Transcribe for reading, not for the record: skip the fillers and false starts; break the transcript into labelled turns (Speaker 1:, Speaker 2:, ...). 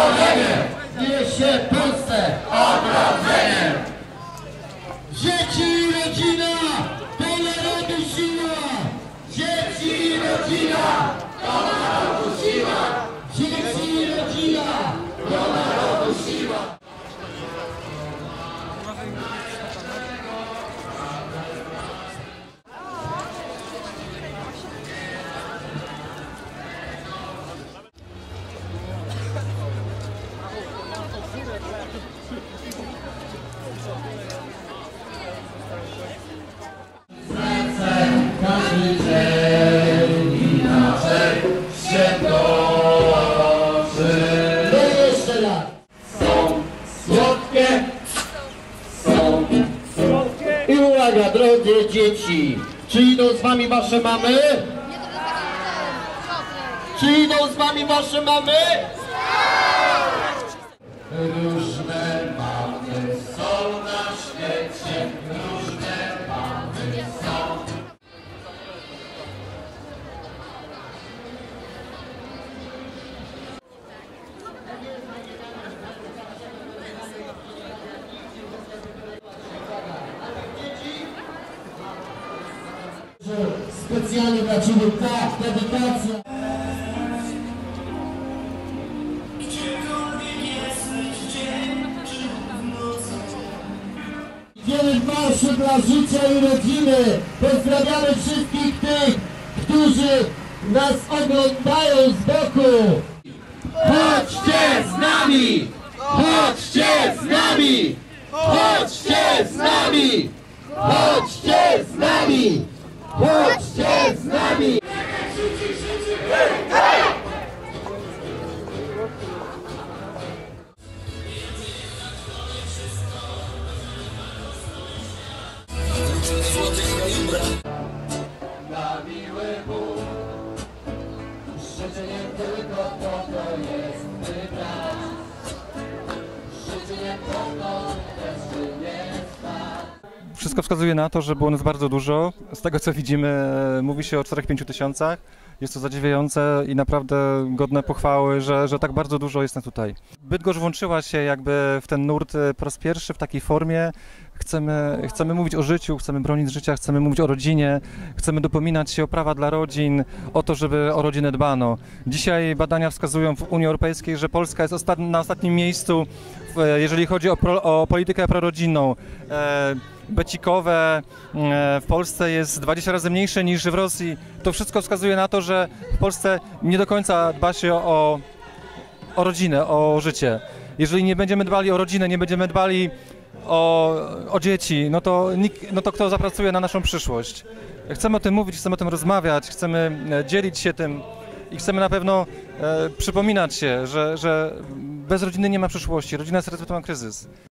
Speaker 1: pokolenie niesie Polsce odrodzenie. Dzieci i rodzina to narodu siła. Dzieci i rodzina to narodu siła. Dzieci i rodzina to narodu siła. Każdy dzień inaczej się toczy. Jeszcze raz. Są słodkie, są słodkie. I uwaga, drodzy dzieci, czy idą z wami wasze mamy? Czy idą z wami wasze mamy? Różne mamy są na świecie, różne mamy są. Specjalnie dla Ciebie ta dedykacja. Wiele marszu dla życia i rodziny. Pozdrawiamy wszystkich tych, którzy nas oglądają z boku. Chodźcie z nami! Chodźcie z nami! Chodźcie z nami! Chodźcie z nami! Chodźcie z nami! Na miły Bóg, życie nie tylko to jest wybrać. Życie nie tylko też nie spać.
Speaker 2: Wszystko wskazuje na to, że było nas bardzo dużo. Z tego co widzimy, mówi się o 4-5 tysiącach. Jest to zadziwiające i naprawdę godne pochwały, że tak bardzo dużo jest nas tutaj. Bydgoszcz włączyła się jakby w ten nurt po raz pierwszy w takiej formie. Chcemy mówić o życiu, chcemy bronić życia, chcemy mówić o rodzinie, chcemy dopominać się o prawa dla rodzin, o to, żeby o rodzinę dbano. Dzisiaj badania wskazują w Unii Europejskiej, że Polska jest na ostatnim miejscu, jeżeli chodzi o politykę prorodzinną. Becikowe w Polsce jest 20 razy mniejsze niż w Rosji. To wszystko wskazuje na to, że w Polsce nie do końca dba się o rodzinę, o życie. Jeżeli nie będziemy dbali o rodzinę, nie będziemy dbali o dzieci, no to kto zapracuje na naszą przyszłość? Chcemy o tym mówić, chcemy o tym rozmawiać, chcemy dzielić się tym i chcemy na pewno przypominać się, że bez rodziny nie ma przyszłości. Rodzina jest receptą na kryzys.